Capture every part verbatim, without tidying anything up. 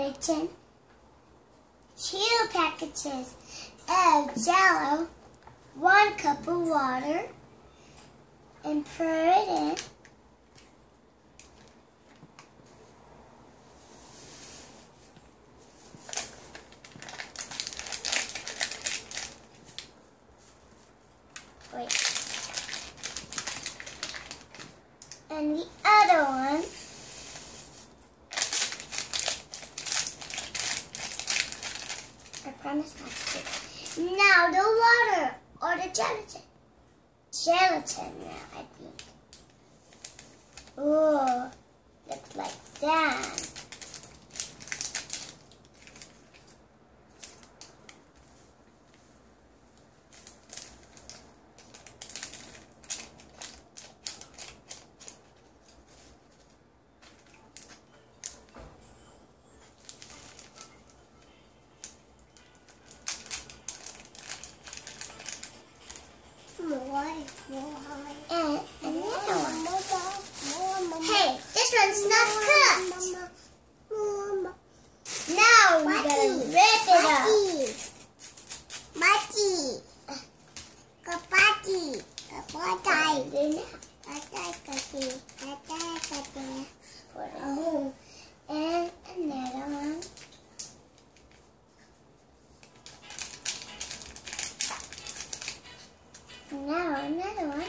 gelatin, two packages of Jello, one cup of water, and pour it in. Wait. And the other one. I promise not to. Now the water or the gelatin. Gelatin now, I think. Ooh, looks like that. And another one. Hey, this one's not cooked. Now we gotta rip it up. Mati. Kapati. Kapati. Oh. And another one. Now another one.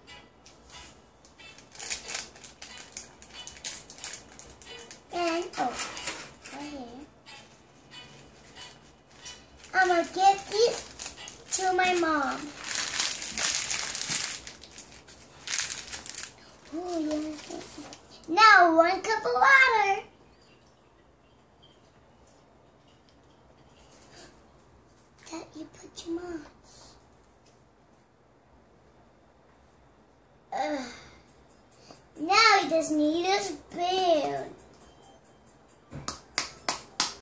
And oh, right here. I'm gonna give these to my mom. Ooh, yeah. Now one cup of water. That you put to mom. Uh, now he just needs a spoon.